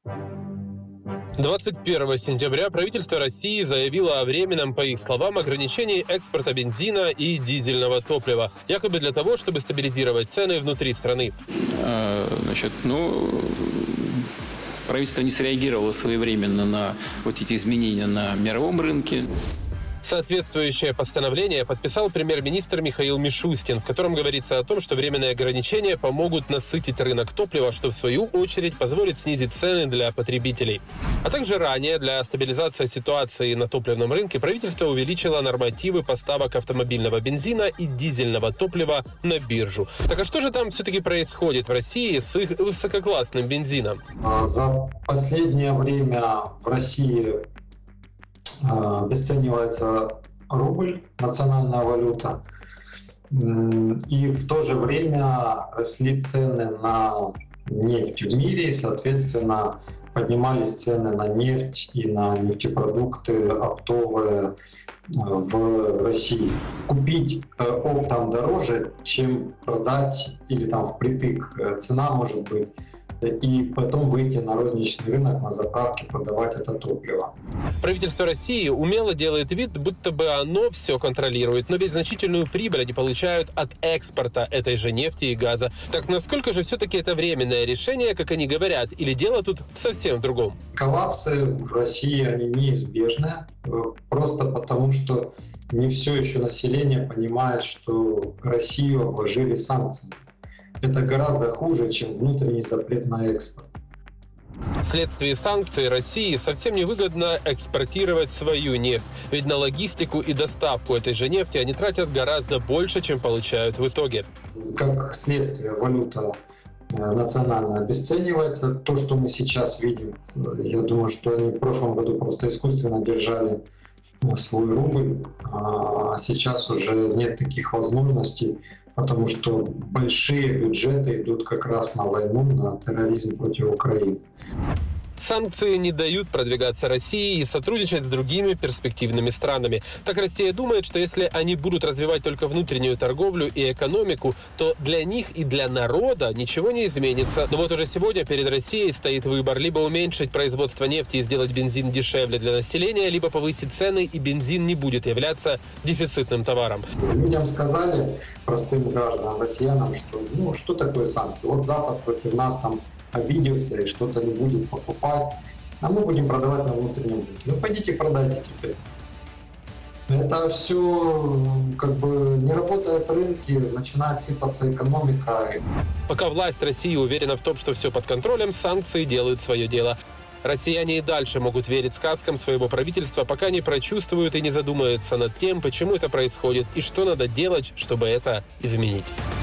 21 сентября правительство России заявило о временном, по их словам, ограничении экспорта бензина и дизельного топлива, якобы для того, чтобы стабилизировать цены внутри страны. Правительство не среагировало своевременно на вот эти изменения на мировом рынке. Соответствующее постановление подписал премьер-министр Михаил Мишустин, в котором говорится о том, что временные ограничения помогут насытить рынок топлива, что в свою очередь позволит снизить цены для потребителей. А также ранее для стабилизации ситуации на топливном рынке правительство увеличило нормативы поставок автомобильного бензина и дизельного топлива на биржу. Так а что же там все-таки происходит в России с их высококлассным бензином? За последнее время в России обесценивается рубль, национальная валюта, и в то же время росли цены на нефть в мире, и, соответственно, поднимались цены на нефть и на нефтепродукты оптовые в России. Купить оптом дороже, чем продать или там впритык. Цена может быть. И потом выйти на розничный рынок, на заправке, продавать это топливо. Правительство России умело делает вид, будто бы оно все контролирует, но ведь значительную прибыль они получают от экспорта этой же нефти и газа. Так насколько же все-таки это временное решение, как они говорят, или дело тут совсем в другом? Коллапсы в России, они неизбежны, просто потому что не все еще население понимает, что Россию обложили санкциями. Это гораздо хуже, чем внутренний запрет на экспорт. Вследствие санкций России совсем невыгодно экспортировать свою нефть, ведь на логистику и доставку этой же нефти они тратят гораздо больше, чем получают в итоге. Как следствие, валюта национальная обесценивается. То, что мы сейчас видим, я думаю, что они в прошлом году просто искусственно держали свой рубль, а сейчас уже нет таких возможностей, потому что большие бюджеты идут как раз на войну, на терроризм против Украины. Санкции не дают продвигаться России и сотрудничать с другими перспективными странами. Так Россия думает, что если они будут развивать только внутреннюю торговлю и экономику, то для них и для народа ничего не изменится. Но вот уже сегодня перед Россией стоит выбор: либо уменьшить производство нефти и сделать бензин дешевле для населения, либо повысить цены, и бензин не будет являться дефицитным товаром. Людям сказали, простым гражданам, россиянам, что что такое санкции? Вот Запад против нас там обиделся и что-то не будет покупать, а мы будем продавать на внутреннем рынке. Ну, пойдите продайте теперь. Это все не работает рынки, начинает сыпаться экономика. Пока власть России уверена в том, что все под контролем, санкции делают свое дело. Россияне и дальше могут верить сказкам своего правительства, пока не прочувствуют и не задумаются над тем, почему это происходит и что надо делать, чтобы это изменить.